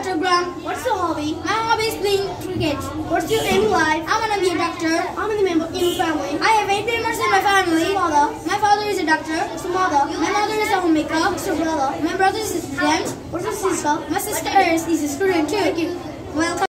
Dr. Graham. What's your hobby? My hobby is playing cricket. What's your aim in life? I want to be a doctor. How many members in your family? I have 8 members in my family. What's your father? My father is a doctor. What's your mother? My mother is a homemaker. What's your brother? My brother is a student. What's your sister? My sister is a student too. Thank you. Welcome.